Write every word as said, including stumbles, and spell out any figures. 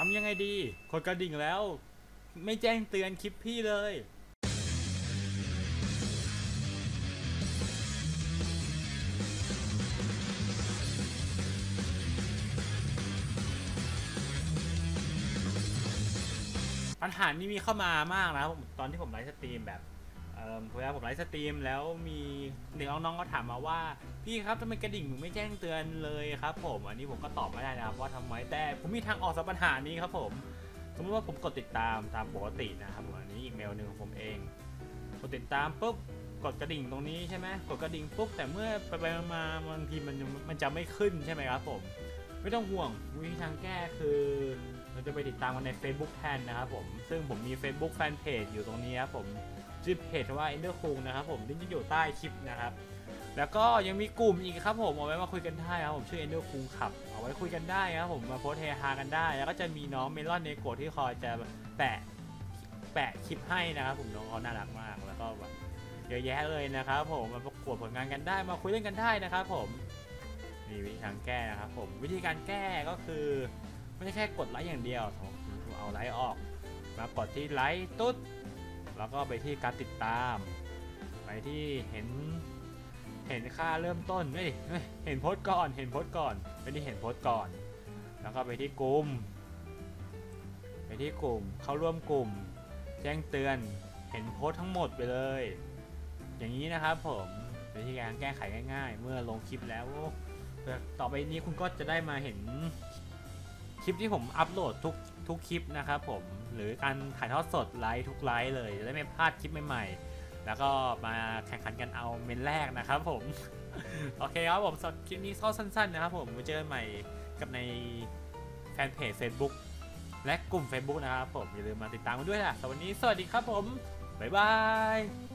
ำยังไงดีกดกระดิ่งแล้วไม่แจ้งเตือนคลิปพี่เลยปัญหานี้มีเข้ามามากนะครับตอนที่ผมไลฟ์สตรีมแบบเอ่อเวลาผมไลฟ์สตรีมแล้วมีเด็กน้องๆก็ถามมาว่าพี่ครับทำไมกระดิ่งมึงไม่แจ้งเตือนเลยครับผมอันนี้ผมก็ตอบไม่ได้นะครับว่าทำไมแต่ผมมีทางออกสำหรับปัญหานี้ครับผมสมมติว่าผมกดติดตามตามปกตินะครับอันนี้อีกเมลหนึ่งของผมเองกดติดตามปุ๊บกดกระดิ่งตรงนี้ใช่ไหมกดกระดิ่งปุ๊บแต่เมื่อไปไปมาบางทีมันมันจะไม่ขึ้นใช่ไหมครับผมไม่ต้องห่วงวิธีทางแก้คือเราจะไปติดตามกันใน Facebook แทนนะครับผมซึ่งผมมี Facebook Fanpage อยู่ตรงนี้ครับผมชื่อเพจว่า Ender Kung นะครับผมลิงก์จะอยู่ใต้คลิปนะครับแล้วก็ยังมีกลุ่มอีกครับผมเอาไว้มาคุยกันได้ครับผมชื่อ Ender Kung ขับเอาไว้คุยกันได้ครับผมมาโพสเฮฮากันได้แล้วก็จะมีน้องเมลอนเนโกะที่คอยจะแปะแปะคลิปให้นะครับผมน้องเขาน่ารักมากแล้วก็แบบเยอะแยะเลยนะครับผมมาประกวดผลงานกันได้มาคุยเล่นกันได้นะครับผมมีวิธีทางแก้นะครับผมวิธีการแก้ก็คือไม่ใช่แค่กดไลค์อย่างเดียวเอาไลค์ออกมากดที่ไลค์ตุ๊ดแล้วก็ไปที่การติดตามไปที่เห็นเห็นค่าเริ่มต้นเฮ้ยเห็นโพสต์ก่อนเห็นโพสต์ก่อนไปที่เห็นโพสต์ก่อนแล้วก็ไปที่กลุ่มไปที่กลุ่มเข้าร่วมกลุ่มแจ้งเตือนเห็นโพสต์ทั้งหมดไปเลยอย่างนี้นะครับผมวิธีการแก้ไขง่ายๆเมื่อลงคลิปแล้วต่อไปนี้คุณก็จะได้มาเห็นคลิปที่ผมอัปโหลดทุกทุกคลิปนะครับผมหรือการถ่ายทอดสดไลฟ์ทุกไลฟ์เลยจะได้ไม่พลาดคลิปใหม่ๆแล้วก็มาแข่งขันกันเอาเมนแรกนะครับผมโอเคครับผมสำหรับคลิปนี้สั้นๆนะครับผมไว้เจอกันใหม่กับในแฟนเพจ Facebook และกลุ่ม Facebook นะครับผมอย่าลืมมาติดตามกันด้วยนะสวัสดีสวัสดีครับผมบ๊ายบาย